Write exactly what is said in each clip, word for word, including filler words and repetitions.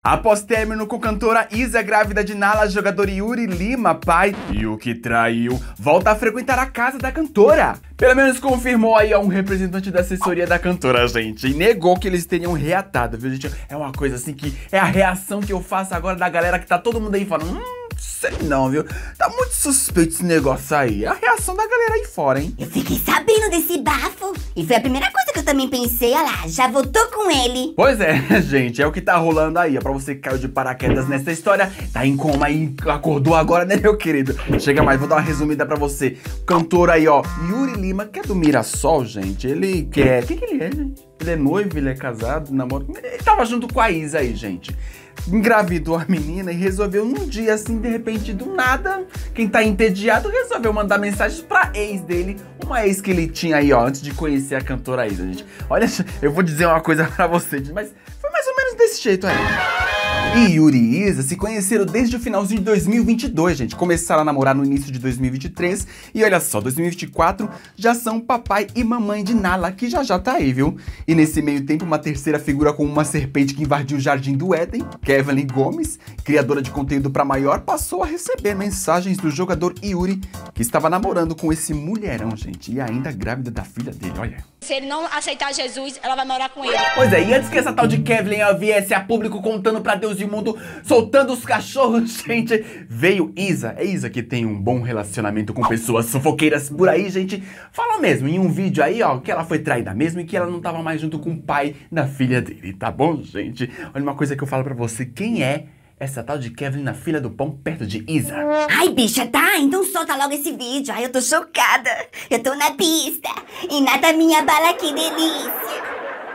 Após término com cantora Isa, grávida de Nala, jogador Yuri Lima, pai, e o que traiu, volta a frequentar a casa da cantora. Pelo menos confirmou aí a um representante da assessoria da cantora, gente, e negou que eles teriam reatado, viu, gente? É uma coisa assim que é a reação que eu faço agora da galera que tá todo mundo aí falando, hum, sei não, viu? Tá muito suspeito esse negócio aí. É a reação da galera aí fora, hein? Eu fiquei sabendo desse bafo. E foi a primeira coisa que eu também pensei. Olha lá, já voltou com ele. Pois é, gente, é o que tá rolando aí. É pra você que caiu de paraquedas nessa história, tá em coma aí, acordou agora, né, meu querido? Chega mais, vou dar uma resumida pra você. Cantor aí, ó, Yuri Lima, que é do Mirassol, gente. Ele quer... O que que ele é, gente? Ele é noivo, ele é casado, namora... Ele tava junto com a Isa aí, gente. Engravidou a menina e resolveu num dia assim, de repente, do nada, quem tá entediado resolveu mandar mensagens pra ex dele, uma ex que ele tinha aí, ó, antes de conhecer a cantora Isa, gente. Olha, eu vou dizer uma coisa pra vocês, mas foi mais ou menos desse jeito aí. E Yuri e Isa se conheceram desde o finalzinho de dois mil e vinte e dois, gente. Começaram a namorar no início de dois mil e vinte e três e olha só, dois mil e vinte e quatro já são papai e mamãe de Nala, que já já tá aí, viu? E nesse meio tempo, uma terceira figura com uma serpente que invadiu o jardim do Éden, Kevlin Gomes, criadora de conteúdo pra maior, passou a receber mensagens do jogador Yuri, que estava namorando com esse mulherão, gente, e ainda grávida da filha dele, olha. Se ele não aceitar Jesus, ela vai morar com ele. Pois é, e antes que essa tal de Kevlin viesse a público contando pra Deus e o mundo, soltando os cachorros, gente, veio Isa. É Isa que tem um bom relacionamento com pessoas fofoqueiras por aí, gente. Falou mesmo em um vídeo aí, ó, que ela foi traída mesmo e que ela não tava mais junto com o pai da filha dele, tá bom, gente? Olha uma coisa que eu falo pra você, quem é essa tal de Kevlin na fila do pão perto de Isa? Ai, bicha, tá? Então solta logo esse vídeo. Ai, eu tô chocada. Eu tô na pista. E nada minha bala, que delícia.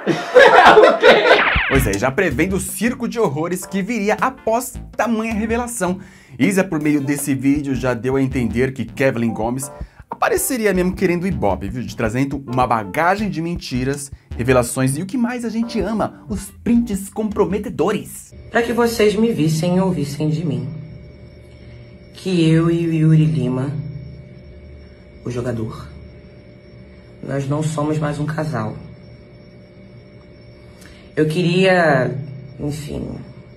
Pois é, já prevendo o circo de horrores que viria após tamanha revelação. Isa, por meio desse vídeo, já deu a entender que Kevlin Gomes apareceria mesmo querendo ibope, viu? De trazendo uma bagagem de mentiras, revelações e o que mais a gente ama, os prints comprometedores. Para que vocês me vissem e ouvissem de mim. Que eu e o Yuri Lima, o jogador, nós não somos mais um casal. Eu queria, enfim,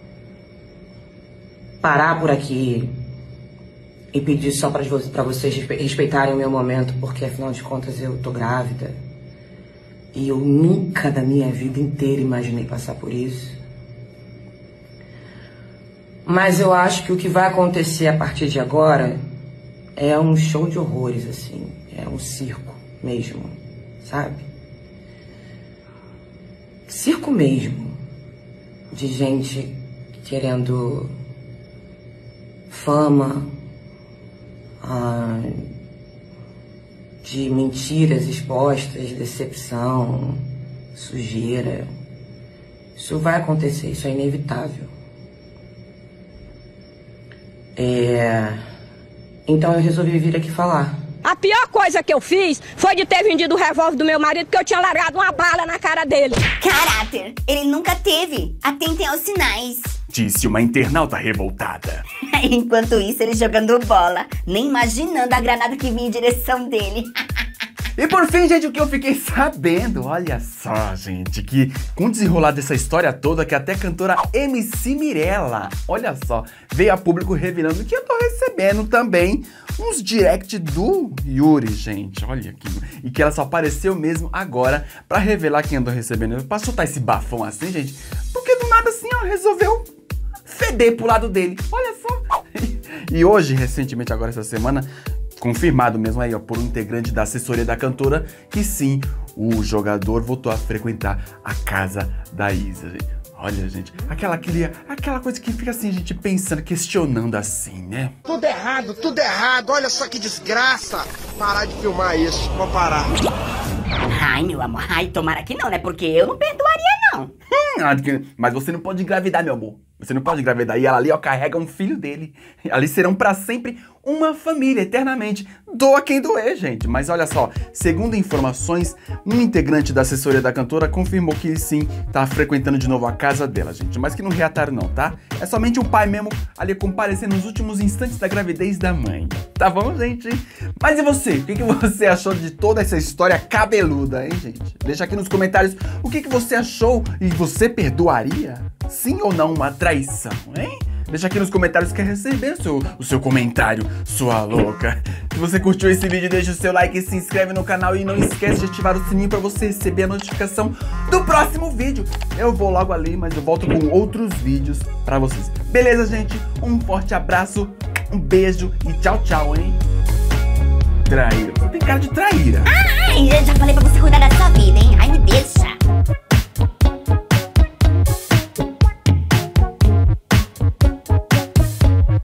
parar por aqui e pedir só para vocês respeitarem o meu momento, porque afinal de contas eu tô grávida. E eu nunca da minha vida inteira imaginei passar por isso. Mas eu acho que o que vai acontecer a partir de agora é um show de horrores, assim. É um circo mesmo, sabe? Circo mesmo. De gente querendo fama, ah, de mentiras expostas, decepção, sujeira. Isso vai acontecer, isso é inevitável. É... Então eu resolvi vir aqui falar. A pior coisa que eu fiz foi de ter vendido o revólver do meu marido, porque eu tinha largado uma bala na cara dele. Caráter, ele nunca teve. Atentem aos sinais. Disse uma internauta revoltada. Enquanto isso, ele jogando bola, nem imaginando a granada que vinha em direção dele. E por fim, gente, o que eu fiquei sabendo, olha só, gente, que com o desenrolar dessa história toda, que até a cantora M C Mirella, olha só, veio a público revelando que eu tô recebendo também uns direct do Yuri, gente, olha aqui, e que ela só apareceu mesmo agora pra revelar quem andou recebendo, pra soltar esse bafão assim, gente, porque do nada assim, ela resolveu feder pro lado dele, olha só. E hoje, recentemente, agora essa semana, confirmado mesmo aí, ó, por um integrante da assessoria da cantora, que sim, o jogador voltou a frequentar a casa da Isa. Olha, gente, aquela, aquele, aquela coisa que fica assim, a gente pensando, questionando assim, né? Tudo errado, tudo errado, olha só que desgraça. Parar de filmar isso, vou parar. Ai, meu amor, ai, tomara que não, né? Porque eu não perdoaria, não. Hum, mas você não pode engravidar, meu amor. Você não pode engravidar. E ela ali, ó, carrega um filho dele. Ali serão pra sempre uma família, eternamente. Doa quem doer, gente. Mas olha só, segundo informações, um integrante da assessoria da cantora confirmou que sim, tá frequentando de novo a casa dela, gente. Mas que não reataram não, tá? É somente o pai mesmo ali comparecendo nos últimos instantes da gravidez da mãe. Tá bom, gente? Mas e você? O que, que você achou de toda essa história cabeluda, hein, gente? Deixa aqui nos comentários o que, que você achou e você perdoaria? sim ou não uma traição, hein? Deixa aqui nos comentários que quer receber o seu, o seu comentário, sua louca. Se você curtiu esse vídeo, deixa o seu like e se inscreve no canal. E não esquece de ativar o sininho pra você receber a notificação do próximo vídeo. Eu vou logo ali, mas eu volto com outros vídeos pra vocês. Beleza, gente? Um forte abraço, um beijo e tchau, tchau, hein? Traíra. Você tem cara de traíra. Ai, eu já falei pra você cuidar da sua vida, hein?